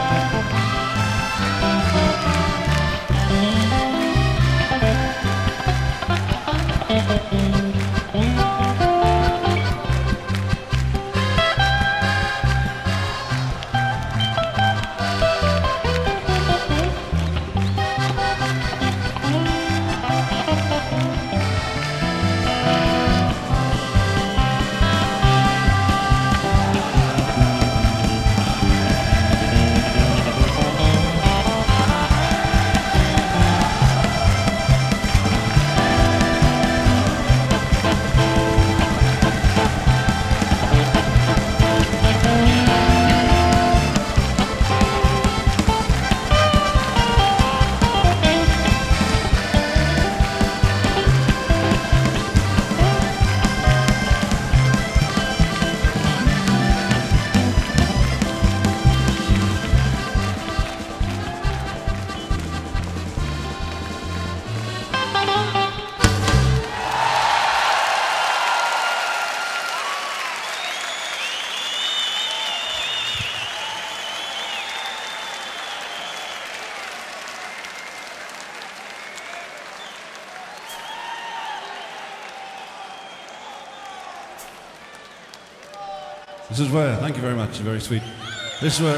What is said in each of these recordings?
This is where, thank you very much, very sweet. This is where,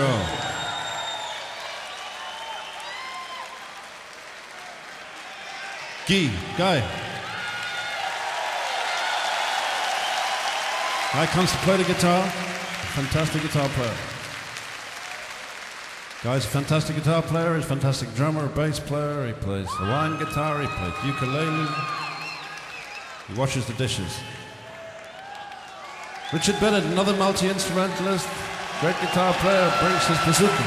Guy comes to play the guitar, fantastic guitar player. Guy's a fantastic guitar player, he's a fantastic drummer, bass player, he plays Hawaiian guitar, he plays ukulele, he washes the dishes. Richard Bennett, another multi-instrumentalist, great guitar player, brings his bazooka.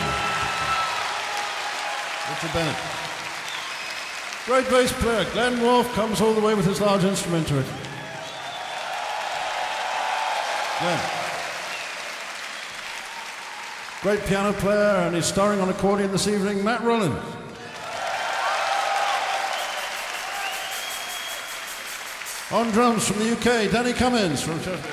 Richard Bennett. Great bass player, Glenn Wolfe comes all the way with his large instrument to it. Glenn. Great piano player, and he's starring on accordion this evening, Matt Rollins. On drums from the UK, Danny Cummins from Sheffield.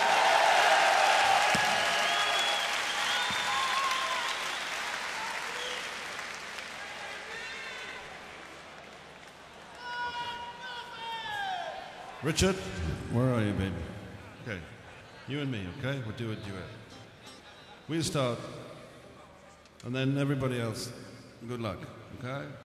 Richard, where are you, baby? Okay, you and me, okay? We'll do a duet. We'll start, and then everybody else, good luck, okay?